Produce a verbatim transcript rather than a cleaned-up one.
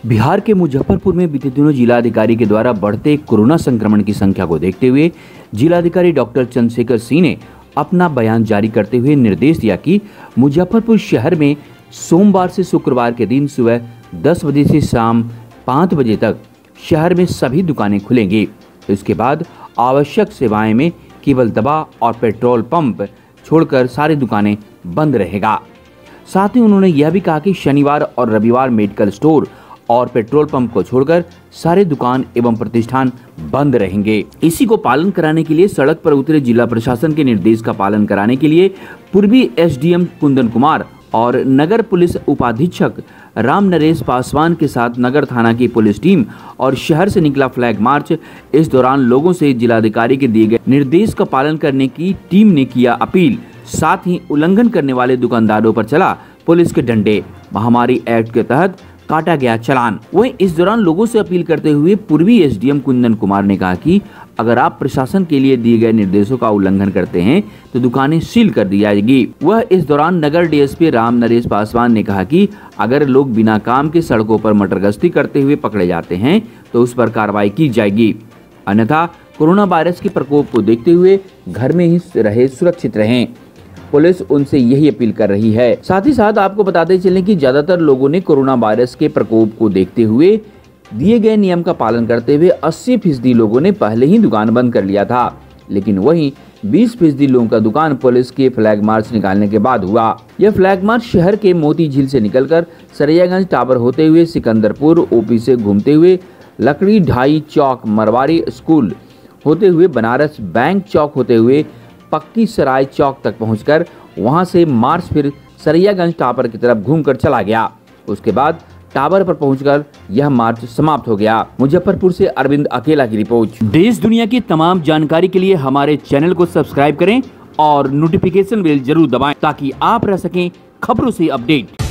बिहार के मुजफ्फरपुर में बीते दिनों जिलाधिकारी के द्वारा बढ़ते कोरोना संक्रमण की संख्या को देखते हुए जिलाधिकारी डॉक्टर चंद्रशेखर सिंह ने अपना बयान जारी करते हुए निर्देश दिया कि मुजफ्फरपुर शहर में सोमवार से शुक्रवार के दिन सुबह दस बजे से शाम पाँच बजे तक शहर में सभी दुकानें खुलेंगी। इसके बाद आवश्यक सेवाएं में केवल दवा और पेट्रोल पंप छोड़कर सारी दुकानें बंद रहेगा। साथ ही उन्होंने यह भी कहा कि शनिवार और रविवार मेडिकल स्टोर और पेट्रोल पंप को छोड़कर सारे दुकान एवं प्रतिष्ठान बंद रहेंगे। इसी को पालन कराने के लिए सड़क पर उतरे जिला प्रशासन के निर्देश का पालन कराने के लिए पूर्वी एसडीएम कुंदन कुमार और नगर पुलिस उपाधीक्षक राम नरेश पासवान के साथ नगर थाना की पुलिस टीम और शहर से निकला फ्लैग मार्च। इस दौरान लोगों से जिलाधिकारी के दिए गए निर्देश का पालन करने की टीम ने किया अपील। साथ ही उल्लंघन करने वाले दुकानदारों पर चला पुलिस के डंडे। महामारी एक्ट के तहत काटा गया चालान। वहीं इस दौरान लोगों से अपील करते हुए पूर्वी एसडीएम कुंदन कुमार ने कहा कि अगर आप प्रशासन के लिए दिए गए निर्देशों का उल्लंघन करते हैं तो दुकानें सील कर दी जाएगी। वह इस दौरान नगर डीएसपी राम नरेश पासवान ने कहा कि अगर लोग बिना काम के सड़कों पर मटरगश्ती करते हुए पकड़े जाते हैं तो उस पर कार्रवाई की जाएगी, अन्यथा कोरोना वायरस के प्रकोप को देखते हुए घर में ही रहे, सुरक्षित रहें। पुलिस उनसे यही अपील कर रही है। साथ ही साथ आपको बताते चलें कि ज्यादातर लोगों ने कोरोना वायरस के प्रकोप को देखते हुए दिए गए नियम का पालन करते हुए अस्सी फीसदी लोगों ने पहले ही दुकान बंद कर लिया था, लेकिन वहीं बीस फीसदी लोगों का दुकान पुलिस के फ्लैग मार्च निकालने के बाद हुआ। यह फ्लैग मार्च शहर के मोती झील से निकलकर सरैयागंज टावर होते हुए सिकंदरपुर ओपी से घूमते हुए लकड़ी ढाई चौक मरवारी स्कूल होते हुए बनारस बैंक चौक होते हुए पक्की सराय चौक तक पहुंचकर वहां से मार्च फिर सरैयागंज टावर की तरफ घूमकर चला गया। उसके बाद टावर पर पहुंचकर यह मार्च समाप्त हो गया। मुजफ्फरपुर से अरविंद अकेला की रिपोर्ट। देश दुनिया की तमाम जानकारी के लिए हमारे चैनल को सब्सक्राइब करें और नोटिफिकेशन बेल जरूर दबाएं ताकि आप रह सकें खबरों से अपडेट।